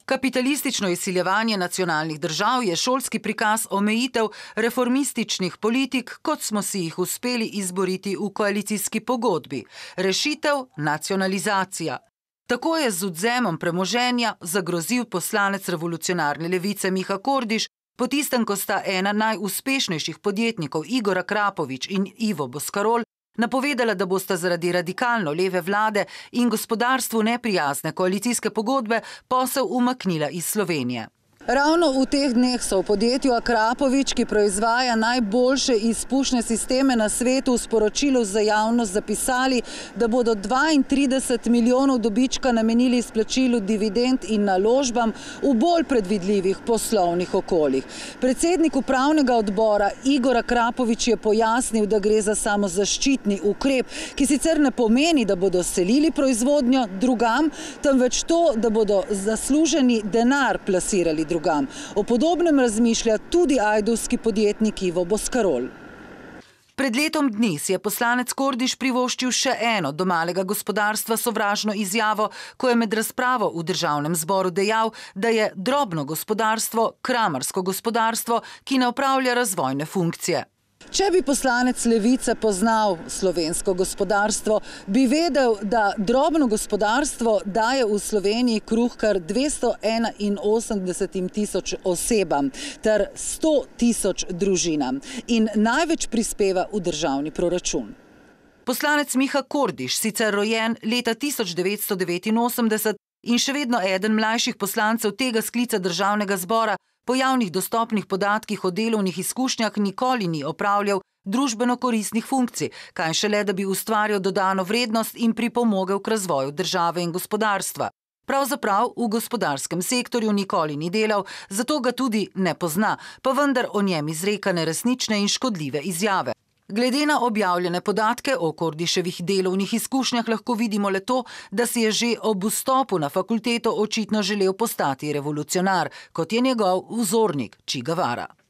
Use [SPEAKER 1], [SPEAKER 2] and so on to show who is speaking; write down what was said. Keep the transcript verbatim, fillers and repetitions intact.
[SPEAKER 1] Kapitalistično izsiljevanje nacionalnih držav je šolski prikaz omejitev reformističnih politik, kot smo si jih uspeli izboriti v koalicijski pogodbi. Rešitev – nacionalizacija. Tako je z odvzemom premoženja zagrozil poslanec revolucionarne levice Miha Kordiš, po tistem, ko sta ena najuspešnejših podjetnikov Igor Akrapovič in Ivo Boscarol napovedala, da bosta zaradi radikalno leve vlade in gospodarstvu neprijazne koalicijske pogodbe posel umaknila iz Slovenije. Ravno v teh dneh so v podjetju Akrapovič, ki proizvaja najboljše izpušne sisteme na svetu, v sporočilu za javnost zapisali, da bodo dvaintrideset milijonov dobička namenili izplačilu dividend in naložbam v bolj predvidljivih poslovnih okoljih. Predsednik upravnega odbora Igor Akrapovič je pojasnil, da gre za samozaščitni ukrep, ki sicer ne pomeni, da bodo selili proizvodnjo drugam, temveč to, da bodo zasluženi denar plasirali drugam. Drugam. O podobnem razmišlja tudi ajdovski podjetnik Ivo Boscarol. Pred letom dni si je poslanec Kordiš privoščil še eno do malega gospodarstva sovražno izjavo, ko je med razpravo v državnem zboru dejal, da je drobno gospodarstvo kramarsko gospodarstvo, ki ne opravlja razvojne funkcije. Če bi poslanec Levice poznal slovensko gospodarstvo, bi vedel, da drobno gospodarstvo daje v Sloveniji kruh kar dvesto enainosemdeset tisoč osebam ter sto tisoč družinam in največ prispeva v državni proračun. Poslanec Miha Kordiš, sicer rojen leta tisoč devetsto devetinosemdeset in še vedno eden mlajših poslancev tega sklica državnega zbora, po javnih dostopnih podatkih o delovnih izkušnjah nikoli ni opravljal družbeno koristnih funkcij, kaj šele, da bi ustvarjal dodano vrednost in pripomogel k razvoju države in gospodarstva. Pravzaprav v gospodarskem sektorju nikoli ni delal, zato ga tudi ne pozna, pa vendar o njem izreka neresnične in škodljive izjave. Glede na objavljene podatke o Kordiševih delovnih izkušnjah lahko vidimo le to, da si je že ob vstopu na fakulteto očitno želel postati revolucionar, kot je njegov vzornik Che Guevara.